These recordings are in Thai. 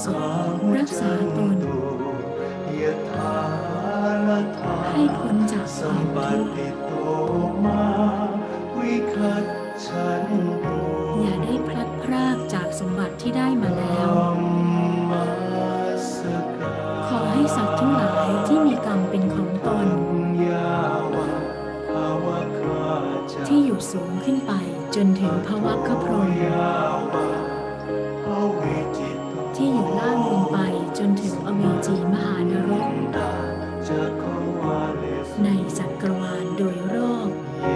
สุขรักษาตนให้พ้นจากความทุกข์อย่าได้พลัดพรากจากสมบัติที่ได้มาแล้วขอให้สัตว์ทั้งหลายที่มีกรรมเป็นของตนที่อยู่สูงขึ้นไปจนถึงภวัคคพรหมที่อยู่ล่างลงไปจนถึงอเวจีมหานรกในจักรวาลโดยรอบ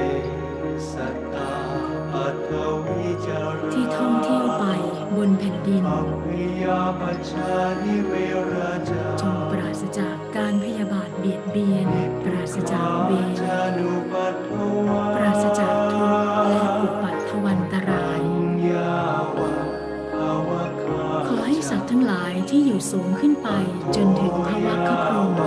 ที่ท่องเที่ยวไปบนแผ่นดินจงปราศจากการพยาบาทเบียดเบียนปราศจากเวรปราศจากทุกข์และอุปัฏฐวันตรายขอให้สัตว์ทั้งหลายที่อยู่สูงขึ้นไปจนถึงภวัคคพรหม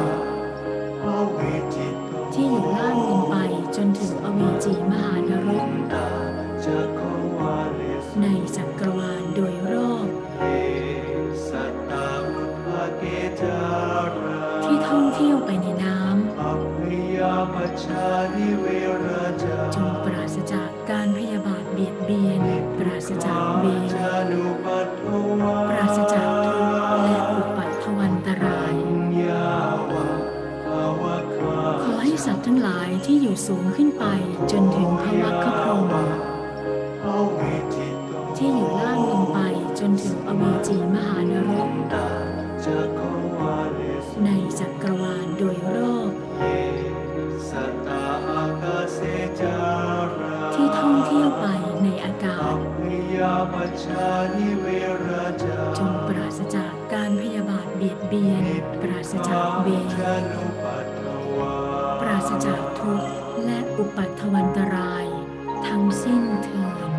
ที่อยู่ล่างลงไปจนถึงอเวจีมหานรกในจักรวาลโดยรอบที่ท่องเที่ยวไปในน้ำจงปราศจากการพยาบาทเบียดเบียนปราศจากเวรปราศจากทุกข์และอุปัฏฐวันตรายขอให้สัตว์ทั้งหลายที่อยู่สูงขึ้นไปจนถึงภวัคคพรหมที่อยู่ล่างลงไปจนถึงอเวจีมหานรกในจักรวาลโดยรอบที่ท่องเที่ยวไปในอากาศจงปราศจากการพยาบาทเบียดเบียนปราศจากเวรปราศจากทุกข์และอุปัฏฐวันตรายทั้งสิ้นเถิด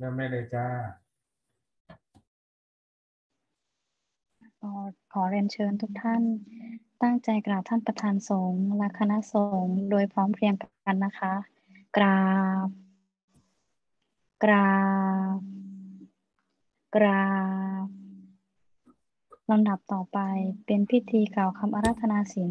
ริ่มได้เลยจ้าขอเรียนเชิญทุกท่านตั้งใจกราบท่านประธานสงฆ์และคณะสงฆ์โดยพร้อมเพรียงกันนะคะ กราบ กราบ กราบ ลำดับต่อไปเป็นพิธีกล่าวคำอาราธนาศีล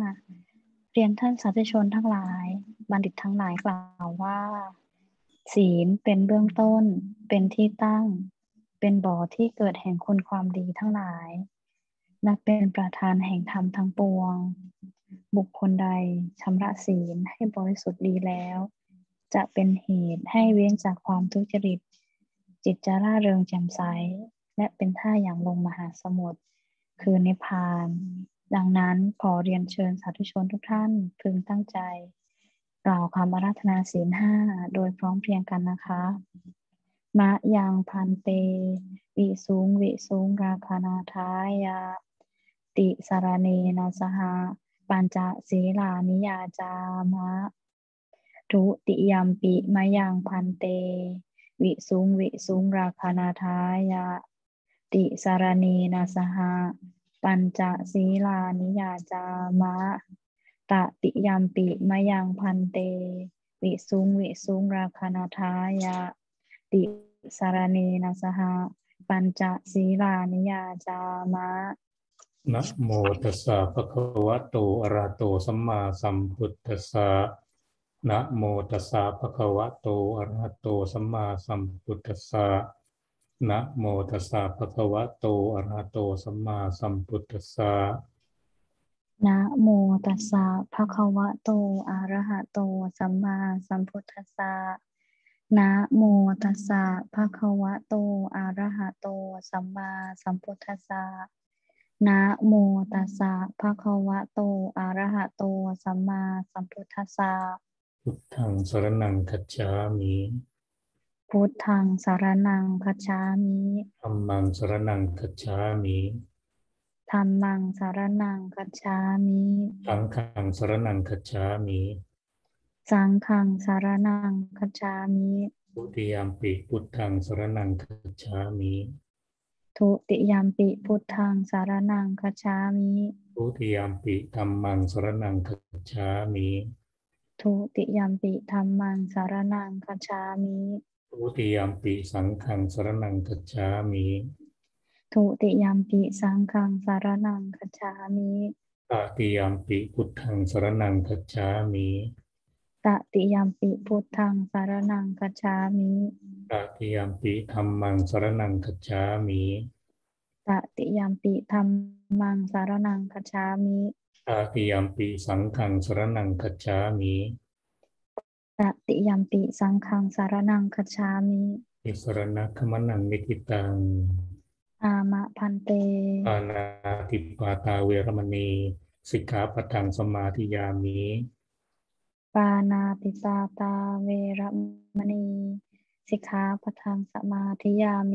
5 เรียนท่านสาธุชนทั้งหลาย บัณฑิตทั้งหลายกล่าวว่า ศีลเป็นเบื้องต้น เป็นที่ตั้ง เป็นบ่อที่เกิดแห่งคุณความดีทั้งหลายนับเป็นประธานแห่งธรรมทั้งปวง บุคคลใดชำระศีลให้บริสุทธิ์ดีแล้ว จะเป็นเหตุให้เว้นจากความทุจริต จิตจะร่าเริงแจ่มใส และเป็นท่าอย่างลงมหาสมุทรคือนิพพาน ดังนั้นขอเรียนเชิญสาธุชนทุกท่านพึงตั้งใจกล่าวคำอาราธนาศีล 5โดยพร้อมเพรียงกันนะคะมะยังพันเตวิสุงราคณาทายาติสารเนนะสหปัญจศีลานิยาจามะทุติยัมปิมะยังพันเตวิสุงราคณาทายาติสารเนนะสหปัญจศีลานิยาจามะตติยัมปิมะยังพันเตวิสุงราคณาทายาติสารเนนะสหปัญจศีลานิยาจามะนะโมตัสสะภะคะวะโตอะระหะโตสัมมาสัมพุทธัสสะนะโมตัสสะภะคะวะโตอะระหะโตสัมมาสัมพุทธัสสะนะโมตัสสะภะคะวะโตอะระหะโตสัมมาสัมพุทธัสสะนะโมตัสสะภะคะวะโตอะระหะโตสัมมาสัมพุทธัสสะนะโมตัสสะภะคะวะโตอะระหะโตสัมมาสัมพุทธัสสะนะโมตัสสะภะคะวะโตอะระหะโตสัมมาสัมพุทธัสสะพุทธังสรณังคัจฉามิพุทธังสรณังคัจฉามิธัมมังสรณังคัจฉามิธัมมังสรณังคัจฉามิสังฆังสรณังคัจฉามิสังฆังสรณังคัจฉามิทุติยัมปิพุทธังสรณังคัจฉามิทุติยัมปิพุทธังสรณังคัจฉามิทุติยัมปิธัมมังสรณังคัจฉามิทุติยัมปิธัมมังสรณังคัจฉามิทุติยัมปิสังฆังสรณังคัจฉามิทุติยัมปิสังฆังสรณังคัจฉามิตติยัมปิพุทธังสรณังคัจฉามิตติยัมปิพุทธังสรณังคัจฉามิตติยัมปิธัมมังสรณังคัจฉามิตติยัมปิธัมมังสรณังคัจฉามิตติยัมปิสังฆังสรณังคัจฉามิตติยัมปิสังฆังสรณังคัจฉามิอิสรณะขมนังนิทิตังอามะพันเตปานาติปาตาเวรมณีสิกขาปะทังสมาธิยามิปานาติปาตาเวระมณีสิกขาปะทังสมาธิยามิ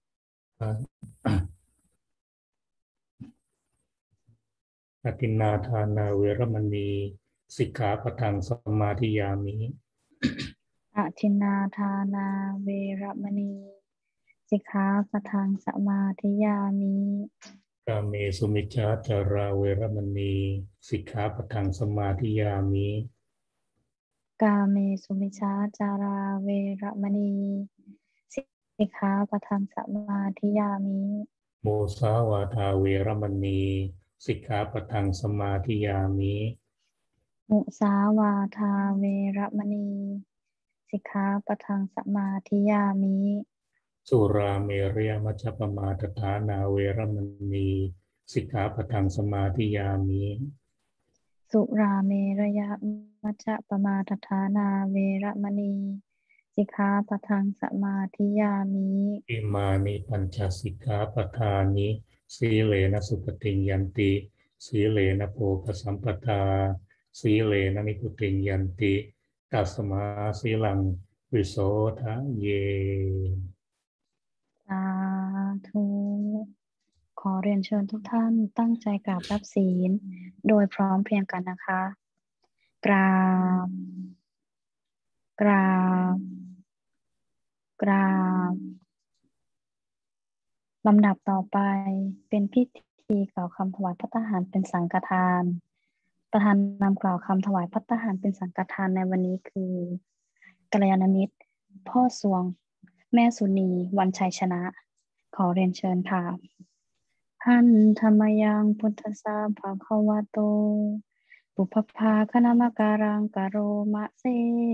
อทินนาทานาเวรมณีสิกขาปะทังสมาธิยามิอทินนาทานาเวระมณีสิกขาปะทังสมาธิยามิกาเมสุมิจฉาจาราเวรมณีสิกขาปะทังสมาธิยามิกาเมสุมิชฌาจาราเวระมณีสิกขาปะทังสมาธิยามิโมสาวาทาเวรมณีสิกขาปะทังสมาธิยามิมุสาวาทาเวระมณีสิกขาปะทังสมาธิยามิสุราเมรยมัชฌปมาทฐานาเวรมณีสิกขาปะทังสมาธิยามิสุราเมระยะมัชฌปมาทฐานาเวระมณีสิกขาปะทังสมาธิยามิอิมานิปัญจสิกขาปทานิสีเลนะสุปฏิยันติสีเลนะโภคสัมปทาสีเลนะนิพุติยันติตัสมาสีลังวิโสทะเยสาธุขอเรียนเชิญทุกท่านตั้งใจกราบรับศีลโดยพร้อมเพรียงกันนะคะ กราบ กราบกราบลำดับต่อไปเป็นพิธีกล่าวคำถวายภัตตาหารเป็นสังฆทานประธานนำกล่าวคำถวายภัตตาหารเป็นสังฆทานในวันนี้คือกัลยาณมิตรพ่อสวงแม่สุนีวันชัยชนะขอเรียนเชิญค่ะหันธรรมยังพุทธัสสะภะคะวะโตปุพพาคณมการังกโรมะเซ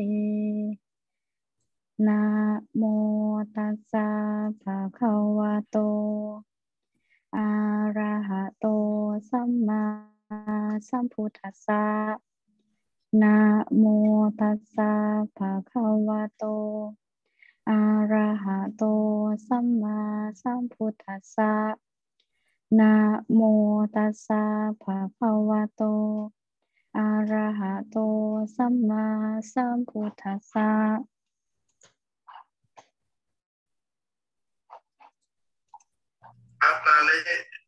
นะโมตัสสะภะคะวะโตอะระหะโตสัมมาสัมพุทธัสสะนะโมตัสสะภะคะวะโตอะระหะโตสัมมาสัมพุทธัสสะนะโมตัสสะภะคะวะโตอะระหะโตสัมมาสัมพุทธัสสะอัตตานิ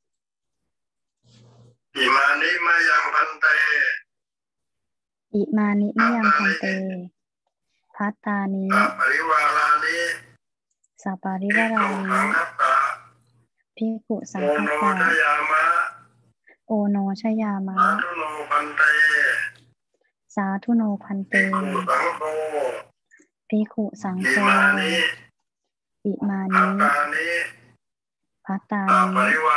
อิมานิมายังพันเตอิมานิมะยังพันเตภัตตานิสัปริวารานิสัปปริวารานิภิกขุสังฆัสสะโอโนชยามะสาธุโนพันเตสาธุโนพันเตภิกขุสังโฆอิมานิภัตตานิ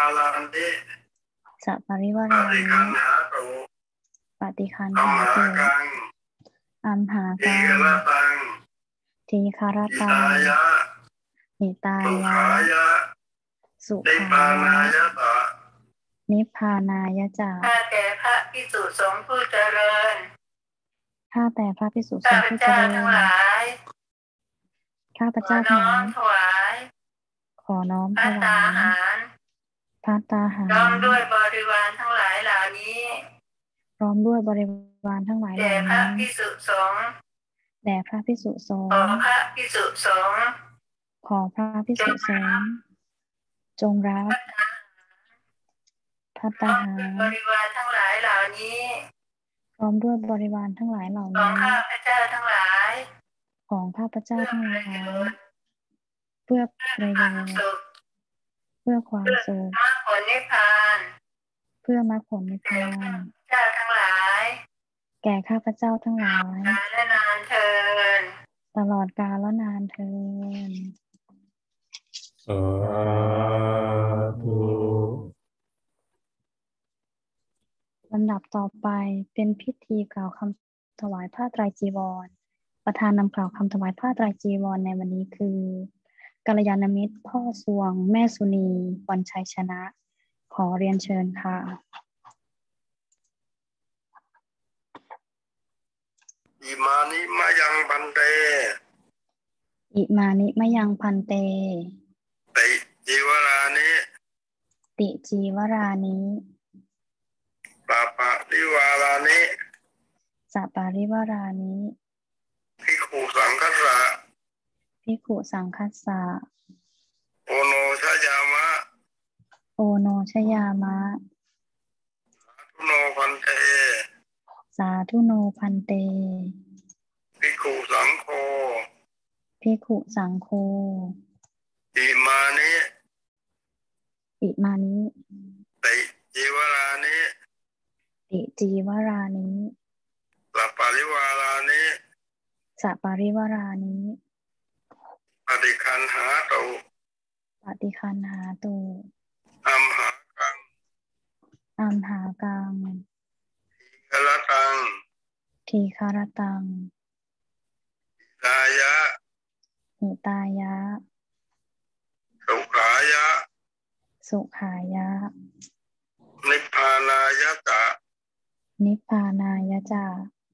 สัปปริวารานิปฏิคันหาตุอัมหากังทีคารตังหิตายะสุขายะนิพพานายะจาข้าแต่พระภิกษุสงฆ์ผู้เจริญข้าแต่พระภิกษุสงฆ์ผู้เจริญทั้งหลายข้าพเจ้าทั้งหลายถวายขอน้อมถวายภัตตาหารพร้อมด้วยบริวารทั้งหลายเหล่านี้พร้อมด้วยบริวารทั้งหลายเหล่านี้แด่พระภิกษุสงฆ์แด่พระภิกษุสงฆ์ขอพระภิกษุสงฆ์ขอพระภิกษุสงฆ์จงรับภัตตาหารบริวารทั้งหลายเหล่านี้พร้อมด้วยบริวารทั้งหลายเหล่านี้ของข้าพเจ้าทั้งหลายของข้าพเจ้าทั้งหลายเพื่อประโยชน์เพื่อความสุขมรรคผลนิพพานเพื่อมรรคผลนิพพานเจ้าทั้งหลายแก่ข้าพเจ้าทั้งหลายและนานเทินตลอดกาลและนานเทินสาธุลำดับต่อไปเป็นพิธีกล่าวคำถวายผ้าไตรจีวรประธานนำกล่าวคำถวายผ้าไตรจีวรในวันนี้คือกัลยาณมิตรพ่อสวงแม่สุนีวันชัยชนะขอเรียนเชิญค่ะอิมานิมายังพันเตอิมานิมะยังพันเตติจีวรานิติจีวรานิสัปปะริวารานิสัปปริวารานิภิกขุสังฆัสสะภิกขุสังคัสสะโอโนชยามะโอโนชยามะสาธุโนพันเตสาธุโนพันเตภิกขุสังโฆภิกขุสังโฆอิมานิอิมานิติจีวรานิติจีวรานิสัปปริวารานิสัปปริวารานิปฏิคันหาตุปฏิคันหาตุอัมหากังอัมหากังทีฆรตังทีฆรตังตายะหิตายะสุขายะสุขายะนิพพานายะจานิพพานายะจา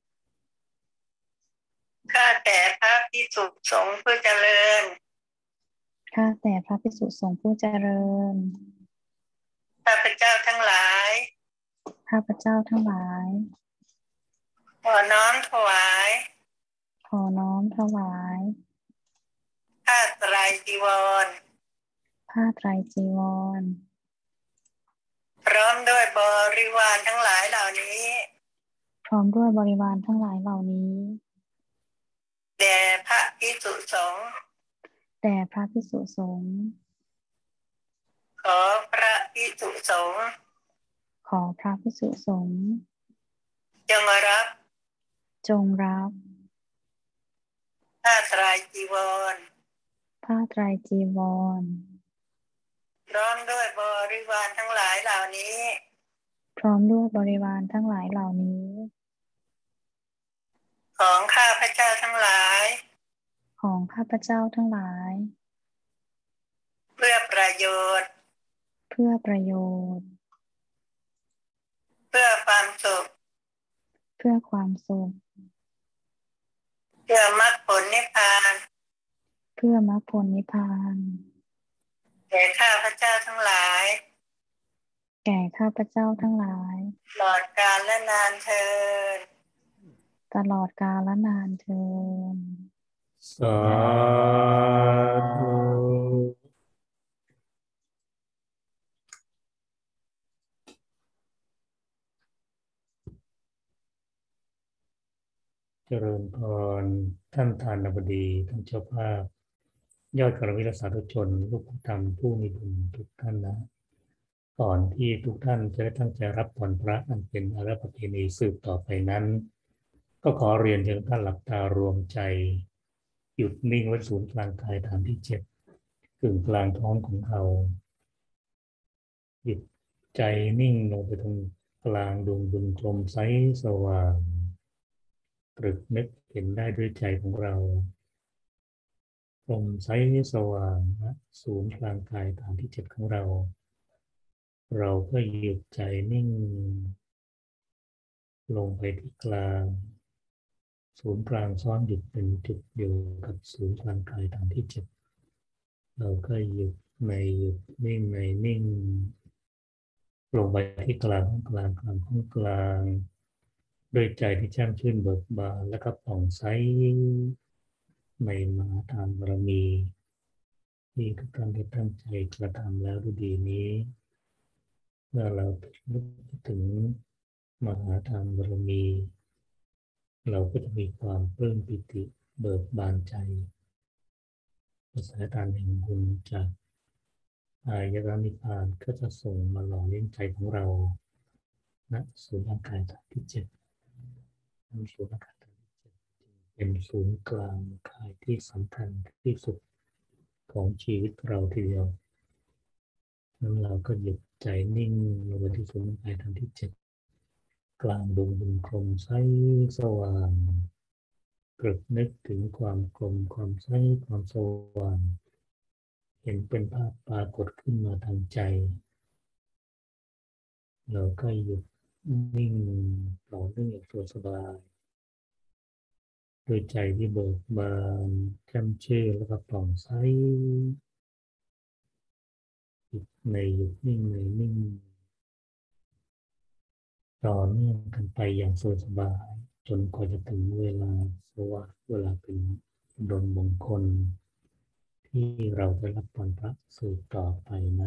ข้าแต่พระภิกษุสงฆ์ผู้เจริญข้าแต่พระภิกษุสงฆ์ผู้เจริญข้าพเจ้าทั้งหลายข้าพเจ้าทั้งหลายขอน้อมถวายขอน้อมถวายผ้าไตรจีวรผ้าไตรจีวรพร้อมด้วยบริวารทั้งหลายเหล่านี้พร้อมด้วยบริวารทั้งหลายเหล่านี้แด่พระภิกษุสงฆ์แด่พระภิกษุสงฆ์ขอพระภิกษุสงฆ์ขอพระภิกษุสงฆ์จงรับจงรับผ้าไตรจีวรผ้าไตรจีวรพร้อมด้วยบริวารทั้งหลายเหล่านี้พร้อมด้วยบริวารทั้งหลายเหล่านี้ของข้าพเจ้าทั้งหลายของข้าพเจ้าทั้งหลายเพื่อประโยชน์เพื่อประโยชน์เพื่อความสุขเพื่อความสุขเพื่อมรรคผลนิพพานเพื่อมรรคผลนิพพานแก่ข้าพเจ้าทั้งหลายแก่ข้าพเจ้าทั้งหลายตลอดกาลและนานเทอญตลอดกาลและนานเทอญสาธุเจริญพรท่านทานบดีท่านเจ้าภาพยอดกรวิรสาธุชนลูกธรรมผู้มีบุญทุกท่านนะก่อนที่ทุกท่านจะได้ตั้งใจรับพรพระอันเป็นอาราประเพณีสืบต่อไปนั้นก็ขอเรียนเชิญท่านหลับตารวมใจหยุดนิ่งไว้ศูนย์กลางกายฐานที่7กึ่งกลางท้องของเราหยุดใจนิ่งลงไปตรงกลางดวงบุญกลมใสสว่างตรึกนึกเห็นได้ด้วยใจของเรากลมใสสว่างนะศูนย์กลางกายฐานที่7ของเราเราก็หยุดใจนิ่งลงไปที่กลางศูนย์กลางซ้อนหยุดเป็นจุดอยู่กับศูนย์กลางกายฐานที่7เราก็หยุดในหยุดนิ่งในนิ่งลงไปที่กลางของกลางของกลางด้วยใจที่แช่มชื่นเบิกบานและก็ผ่องใสในมหาทานบารมีที่ทุกท่านได้ตั้งใจกระทำแล้วด้วยดีนี้เมื่อเรานึกถึงมหาทานบารมีเราก็จะมีความปลื้มปิติเบิกบานใจกระแสทานแห่งบุญจากอายตนะนิพพานก็จะส่งมาหล่อเลี้ยงใจของเราณศูนย์ร่างกายฐานที่7ศูนย์ร่างกายฐานที่7เป็นศูนย์กลางกายที่สำคัญที่สุดของชีวิตเราทีเดียวนั้นเราก็หยุดใจนิ่งลงไปที่ศูนย์ร่างกายฐานที่7กลางดวงบุญกลมใสสว่างตรึกนึกถึงความกลมความใสความสว่างเห็นเป็นภาพปรากฏขึ้นมาทางใจเราก็หยุดนิ่งต่อเนื่องอย่างสบายโดยใจที่เบิกบานแจ่มชื่นแล้วก็ผ่องใสหยุดในหยุดนิ่งในนิ่งต่อเนื่องกันไปอย่างสบายจนกว่าจะถึงเวลาสว่างเวลาเป็นดลมงคลที่เราจะรับพรพระสืบต่อไปนะ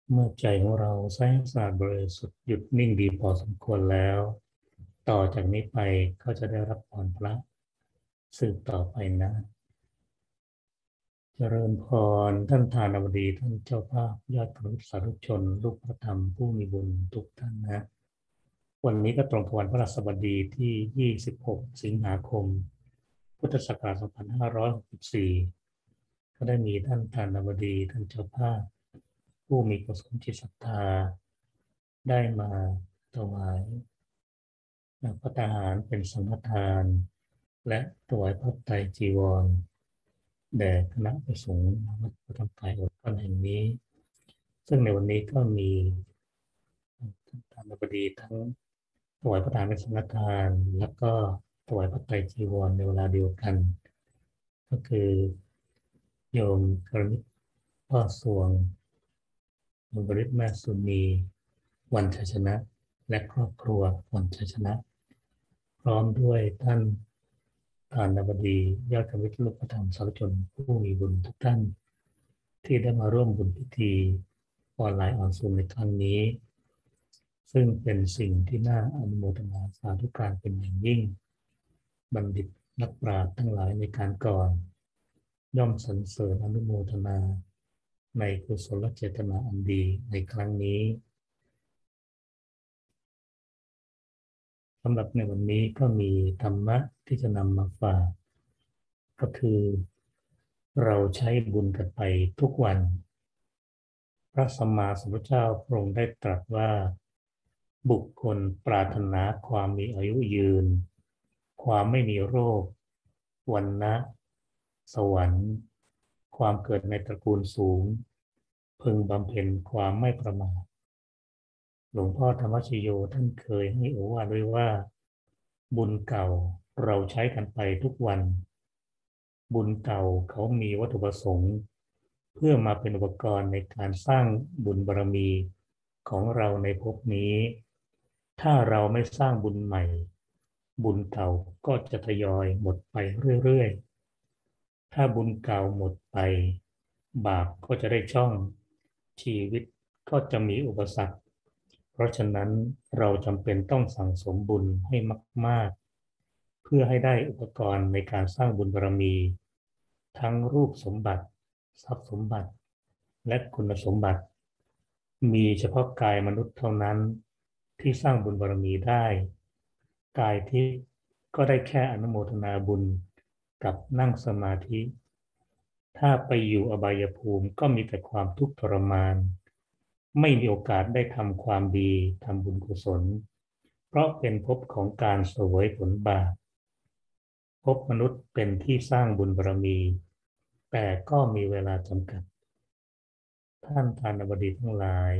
เมื่อใจของเราใสสะอาดบริสุทธิ์หยุดนิ่งดีพอสมควรแล้วต่อจากนี้ไปก็จะได้รับพรพระสืบต่อไปนะเจริญพรท่านทานบดีท่านเจ้าภาพญาติคณะสาธุชนลูกพระธรรมผู้มีบุญทุกท่านนะวันนี้ก็ตรงกับวันพฤหัสบดีที่26สิงหาคมพุทธศักราช2564ก็ได้มีท่านทานบดีท่านเจ้าภาพผู้มีกุศลจิตศรัทธาได้มาถวายพระทหารเป็นสังฆทานและถวายพระไตรจีวรแด่คณะสงฆ์วัดพระธรรมกายอดกันแห่งนี้ซึ่งในวันนี้ก็มีท่านบดีทั้งถวายพระทหารเป็นสังฆทานแล้วก็ถวายพระไตรจีวรในเวลาเดียวกันก็คือโยมกรณิตพ่อสวงโยมบริษแม่สุนีวันชัยชนะและครอบครัววันชัยชนะพร้อมด้วยท่านทานบดียอดกมิตรลูกพระธรรมสาธุชนผู้มีบุญทุกท่านที่ได้มาร่วมบุญพิธีออนไลน์ออนซูมในครั้งนี้ซึ่งเป็นสิ่งที่น่าอนุโมทนาสาธุการเป็นอย่างยิ่งบัณฑิตนักปราชญ์ทั้งหลายในการก่อนย่อมสรรเสริญอนุโมทนาในกุศลเจตนาอันดีในครั้งนี้สำหรับในวันนี้ก็มีธรรมะที่จะนำมาฝากก็คือเราใช้บุญกันไปทุกวันพระสัมมาสัมพุทธเจ้าพระองค์ได้ตรัสว่าบุคคลปรารถนาความมีอายุยืนความไม่มีโรควรรณะสวรรค์ความเกิดในตระกูลสูงพึงบำเพ็ญความไม่ประมาทหลวงพ่อธรรมชโยท่านเคยให้โอวาทไว้ว่าบุญเก่าเราใช้กันไปทุกวันบุญเก่าเขามีวัตถุประสงค์เพื่อมาเป็นอุปกรณ์ในการสร้างบุญบารมีของเราในภพนี้ถ้าเราไม่สร้างบุญใหม่บุญเก่าก็จะทยอยหมดไปเรื่อยๆถ้าบุญเก่าหมดไปบาปก็จะได้ช่องชีวิตก็จะมีอุปสรรคเพราะฉะนั้นเราจำเป็นต้องสั่งสมบุญให้มากๆเพื่อให้ได้อุปกรณ์ในการสร้างบุญบารมีทั้งรูปสมบัติทรัพย์สมบัติและคุณสมบัติมีเฉพาะกายมนุษย์เท่านั้นที่สร้างบุญบารมีได้กายทิพย์ก็ได้แค่อนุโมทนาบุญกับนั่งสมาธิถ้าไปอยู่อบายภูมิก็มีแต่ความทุกข์ทรมานไม่มีโอกาสได้ทำความดีทำบุญกุศลเพราะเป็นภพของการเสวยผลบาปภพมนุษย์เป็นที่สร้างบุญบารมีแต่ก็มีเวลาจำกัดท่านทานบดีทั้งหลาย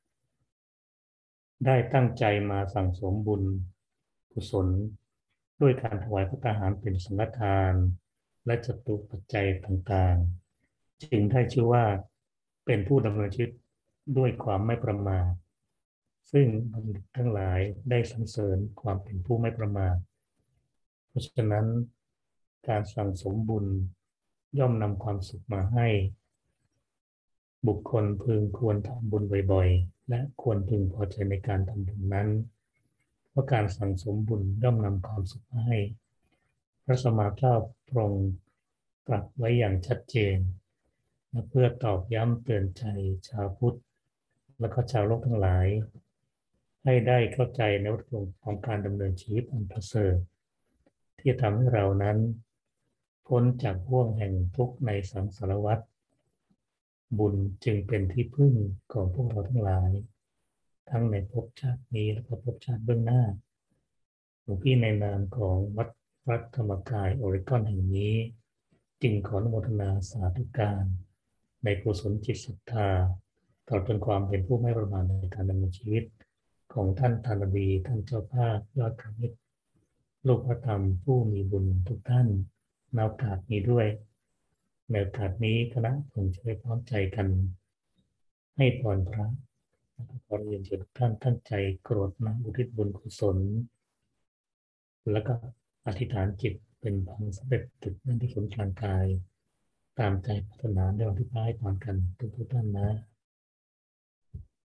ได้ตั้งใจมาสั่งสมบุญกุศลด้วยการถวายพระทหารเป็นสังฆทานและจตุปัจจัยต่างๆจึงได้ชื่อว่าเป็นผู้ดำเนินชีวิตด้วยความไม่ประมาทซึ่งบัณฑิตทั้งหลายได้สรรเสริญความเป็นผู้ไม่ประมาทเพราะฉะนั้นการสั่งสมบุญย่อมนำความสุขมาให้บุคคลพึงควรทำบุญบ่อยๆและควรพึงพอใจในการทำบุญนั้นเพราะการสั่งสมบุญย่อมนำความสุขมาให้พระสัมมาสัมพุทธเจ้าพระองค์ตรัสไว้อย่างชัดเจนและเพื่อตอกย้ำเตือนใจชาวพุทธและก็ชาวโลกทั้งหลายให้ได้เข้าใจในวัตถุของการดำเนินชีวิตอันประเสริฐที่ทำให้เรานั้นพ้นจากห่วงแห่งทุกข์ในสังสารวัฏบุญจึงเป็นที่พึ่งของพวกเราทั้งหลายทั้งในภพชาตินี้และก็ภพชาติเบื้องหน้าหลวงพี่ในนามของวัดพระธรรมกายออริกอนแห่งนี้จึงขออนุโมทนาสาธุการในกุศลจิตศรัทธาตลอดจนความเป็นผู้ไม่ประมาทในการดำเนินชีวิตของท่านทานบดีท่านเจ้าภาพยอดกมิตรลูกพระธรรมผู้มีบุญทุกท่านในโอกาสนี้ด้วยในโอกาสนี้คณะคงจะได้พร้อมใจกันให้พรพระขอเรียนเชิญทุกท่านตั้งใจกรวดน้ำอุทิศบุญกุศลแล้วก็อธิษฐานจิตเป็นผลสำเร็จถึงนั่นที่ผลกลางกายตามใจปรารถนาในวันที่พระให้พรกันทุกท่านนะ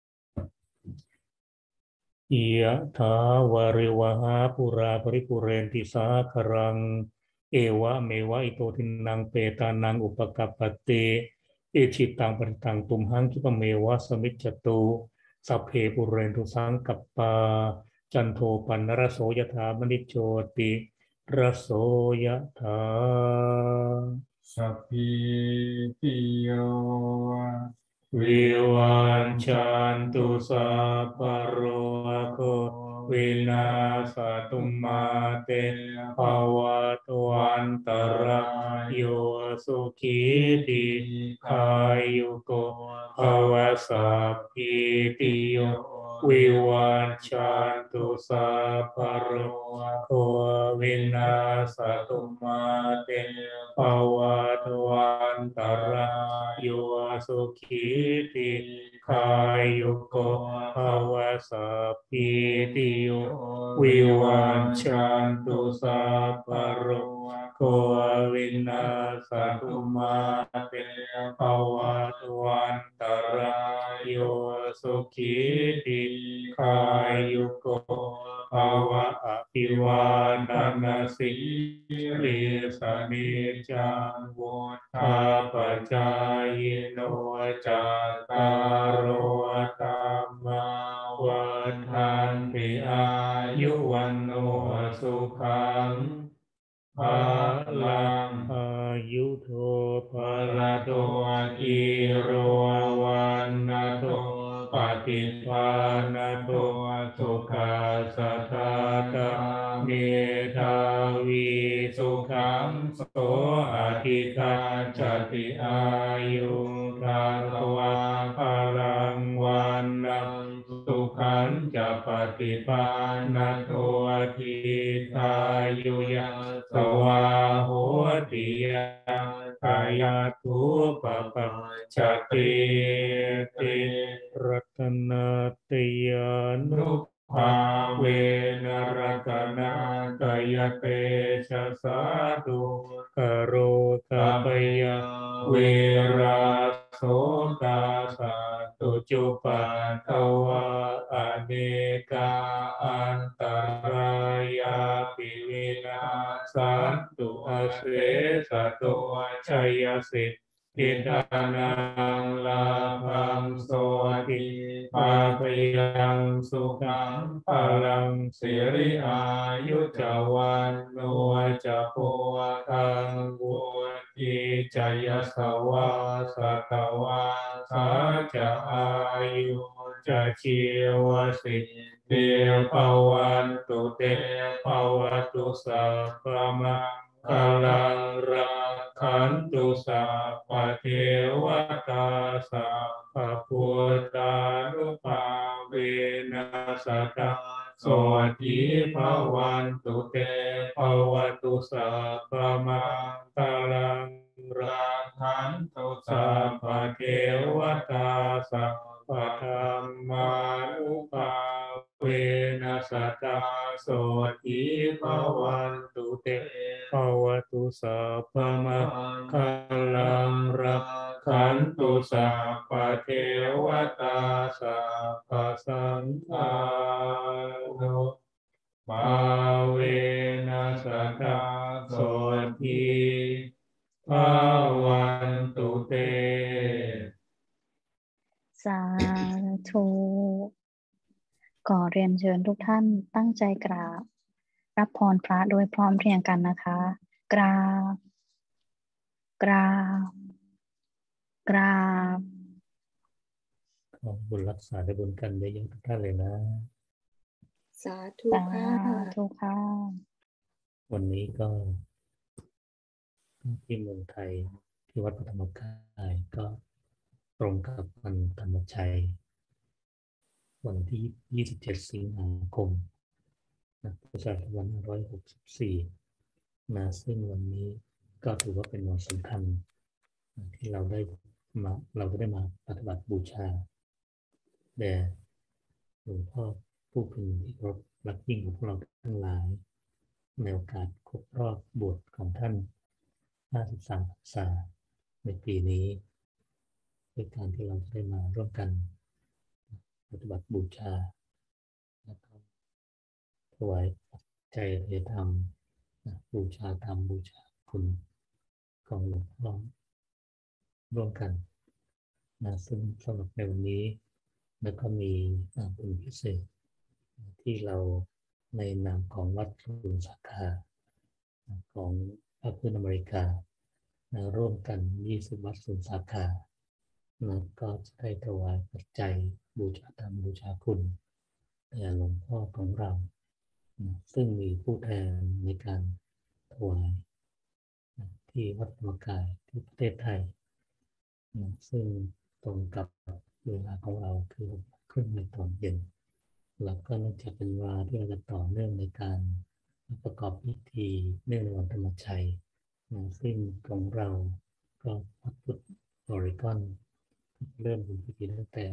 ยะถาวาริวหาปุราปริปุเรนติสาครังเอวะเมวะอิโตทินังเปตานังอุปกัปปติอิชิตังปฏิตังตุมหังคิปะเมวะสมิจจตุสัพเพปุเรนตุสังกัปปาจันโทปันนรโสยถามณิโชติรโสยถาสัพพิติโยวิวันชันตุสัพพะโรโควินาศตุมาเตภวัตวันตรายโยสุขีติขายุโกภวสัพพิติโยวิวันชันตุสัพพะโรโควินาศตุมาเตภวัตวันตรายโยสุขีติขายุโกภวสัพพิติโยวิวันชันตุสัพพะโรโควินาศตุมาเตภวัตวันตรายโยสุขีติขายุโกภวะอภิวาทนาสิริสนิจังวุฒาปจายโนจัตตารโอธรรมวันทันติอายุวันโนสุขังภาลังอายุโทภรโตอิโรวันนะโตปฏิภาณโตสุขาสัทธาตาเมธาวีสุขังโสอธิคาจติอายุทาภวะพลังวันนังสุขันจะปฏิภาณโตทิทายุยังสวาโหติยังกายาทุปปัจจติติรัตนาตยานุภาเวนรัตนาตยเตชะสาธุกโรกะปยะเวราโสกาสาตุจุปัฏฐวะอเนกาอันตรายาปิวินาสันตุอเสสะโตชัยสิทธิทานังลาภังโสติปาปยังสุขังพลังสิริอายุจวันโนจะโพธังวุติจยสวาสตวาสาจะอายุจะชีวสิเตภวันตุเตภวตุสัพพมังคลังรักขันตุสัพพเทวตาสัพพพุทธานุภาเวนัสตาโสติภวันตุเตภวตุสัพพมังคลังรักขันตุสัพพเทวตาสัพพธรรมานุภาเวนัสตาโสติภวันตุเตภวตุสัพพมังคลังรักขันตุสัพพเทวตาสัพพสังฆานุมาเวนัสตาโสติภวันตุเตสาธุขอเรียนเชิญทุกท่านตั้งใจกราบรับพรพระโดยพร้อมเพรียงกันนะคะ กราบกราบกราบขอบุญรักษาได้บุญกันได้เยอะทุกท่านเลยนะสาธุค่ะทุกค่ะวันนี้ก็ที่เมืองไทยที่วัดพระธรรมกายก็ตรงกับวันธรรมชัยวันที่27 สิงหาคมพุทธศักราช2564ซึ่งวันนี้ก็ถือว่าเป็นวันสำคัญที่เราได้มาปฏิบัติบูชาแด่หลวงพ่อผู้เป็นที่เคารพรักยิ่งของพวกเราทั้งหลายในโอกาสครบรอบบวชของท่าน53 พรรษาในปีนี้ด้วยการที่เราได้มาร่วมกันปฏิบัติบูชาแล้วก็ถวายปัจจัยอภิธรรมบูชาธรรมบูชาคุณของหลวงพ่อร่วมกันซึ่งสำหรับในวันนี้แล้วก็มีบุญพิเศษที่เราในนามของวัดศูนย์สาขาของพระพุทธอเมริการ่วมกัน20วัดศูนย์สาขาก็จะได้ถวายปัจจัยบูชาธรรมบูชาคุณแด่หลวงพ่อของเราซึ่งมีผู้แทนในการถวายที่วัดธรรมกายที่ประเทศไทยซึ่งตรงกับเวลาของเราคือขึ้นในตอนเย็นแล้วก็เนื่องจากเป็นเวลาที่เราจะต่อเนื่องในการประกอบพิธีเนื่องในวันธรรมชัยซึ่งของเราก็วัดพุทธออริกอนเริ่มบุญพิธีตั้งแต่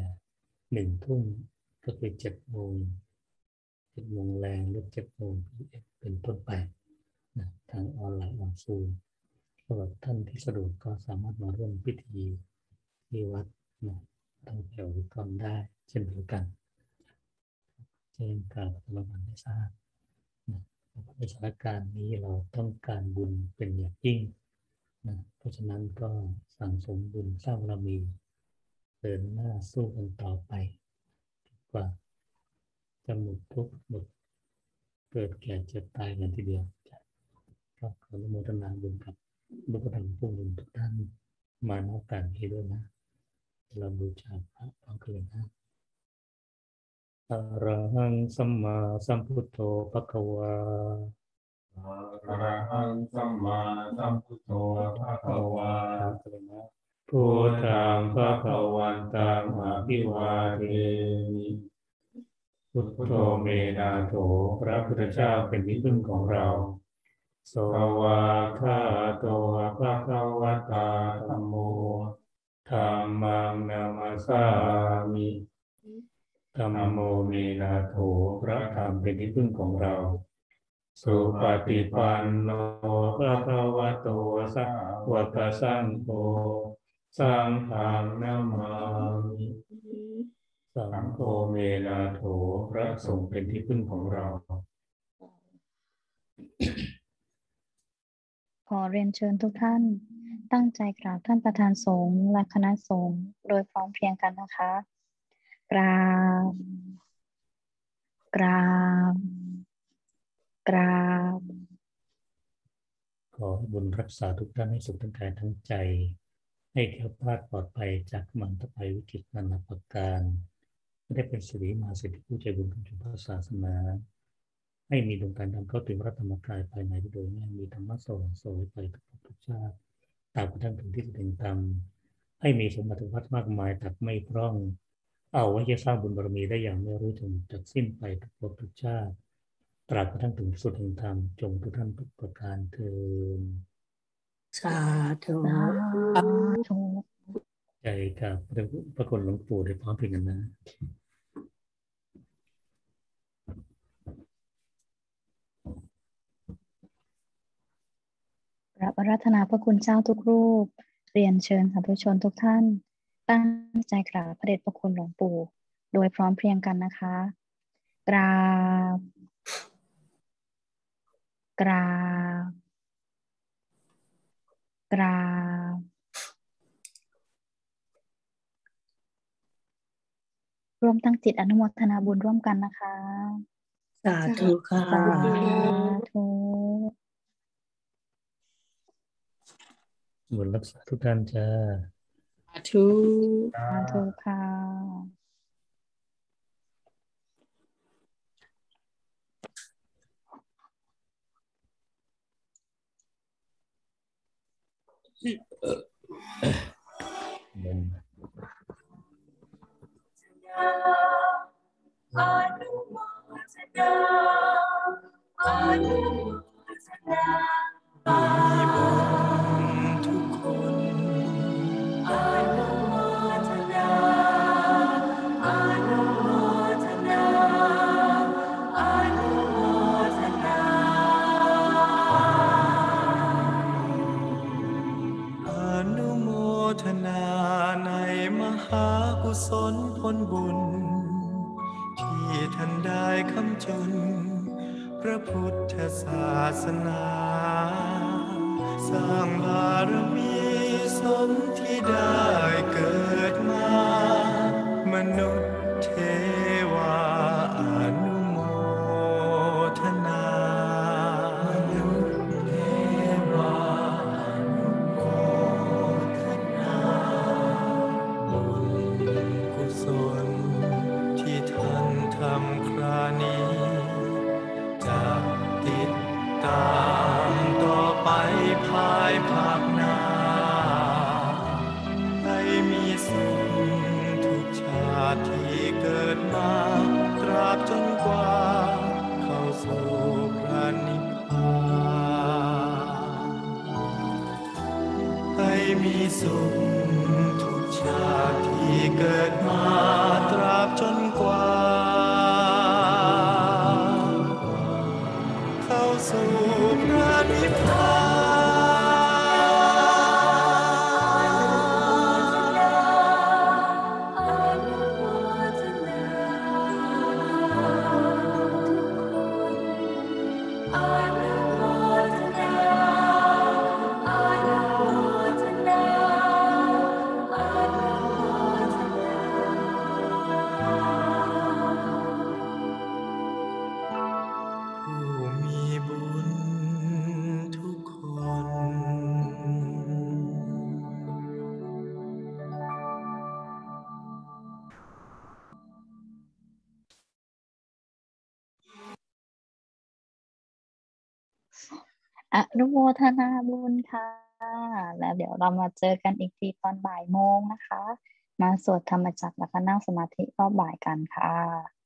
1 ทุ่มก็คือ7 โมงแรงหรือ7 โมงเป็นต้นไปทางออนไลน์ออนซูมสำหรับท่านที่สะดวกก็สามารถมาร่วมพิธีที่วัดทางแถวริกอนได้เช่นเดียวกันเช่นการปฏิบัติให้ทราบในสถานการณ์นี้เราต้องการบุญเป็นอย่างยิ่งเพราะฉะนั้นก็สั่งสมบุญสร้างบารมีเดินหน้าสู้กันต่อไปกว่าจะหมดทุกข์หมดเกิดแก่เจ็บตายกันทีเดียวก็ขออนุโมทนาบุญกับลูกธรรมผู้บุญทุกท่านมาณโอกาสนี้ด้วยนะเราบูชาพระพร้อมกันนะอะระหังสัมมาสัมพุทโธภควาอะระหังสัมมาสัมพุทโธภควาพุทธังภวันตังอภิวาเทมิพุทโธเมนาโถพระพุทธเจ้าเป็นที่พึ่งของเราสวากขาโตภควตาธัมโมธัมมังนามัสสามิธัมโมเมนาโถพระธรรมเป็นที่พึ่งของเราสุปฏิปันโนภควโตสาวกสังโฆสังฆังนามามิสังโฆเมนาโถพระสงฆ์เป็นที่พึ่งของเราขอเรียนเชิญทุกท่านตั้งใจกราบท่านประธานสงฆ์และคณะสงฆ์โดยพร้อมเพรียงกันนะคะกราบกราบกราบขอบุญรักษาทุกท่านให้สุขทั้งกายทั้งใจให้แคล้วคลาดปลอดภัยจากมันตภัยวิกฤตนานาประการไม่ได้เป็นสิริมหาเศรษฐีผู้ใจบุญของพระศาสนาให้มีดวงการทำเข้าถึงพระธรรมกายภายในโดยง่ายมีธรรมะสว่างสวยไปทุกชาติตราบกระทั่งถึงที่สุดแห่งธรรมให้มีสมบัติวัดมากมายตัดไม่พร่องเอาไว้จะสร้างบุญบารมีได้อย่างไม่รู้จนจักสิ้นไปทุกชาติตราบกระทั่งถึงสุดแห่งธรรมจงทุกท่านทุกประการเถิดสาธุใจกับพระคุณหลวงปู่ได้พร้อมเพรียงกันนะกราบอาราธนาพระคุณเจ้าทุกรูปเรียนเชิญสาธุชนทุกท่านตั้งใจกราบพระเดชพระคุณหลวงปู่โดยพร้อมเพรียงกันนะคะกราบกราบกราบร่วมตั้งจิตอนุโมทนาบุญร่วมกันนะคะสาธุค่ะสาธุบุญรักษาทุกท่านจ้าสาธุสาธุค่ะอนุโมทนาอนุโมทนามีบุญทุกคนอนุโมทนาอนุโมทนาอนุโมทนาอนุโมทนาในมหากุศลผลบุญที่ท่านได้ค้ำจุนพระพุทธศาสนาสร้างบารมีสมที่ได้เกิดมามนุษย์เทวาอนุโมทนามนุษย์เทวาอนุโมทนาบุญกุศลที่ท่านทำครานี้จะติดตามต่อไปภายภาคหน้าให้มีสุขทุกชาติที่เกิดมาตราบจนกว่าเข้าสู่พระนิพพานให้มีสุขทุกชาติที่เกิดมาตราบจนกว่าเข้าสู่พระนิพพานผู้มีบุญทุกคนอนุโมทนาบุญค่ะ แล้วเดี๋ยวเรามาเจอกันอีกทีตอนบ่ายโมงนะคะ มาสวดธรรมจักรแล้วก็นั่งสมาธิรอบบ่ายกันค่ะ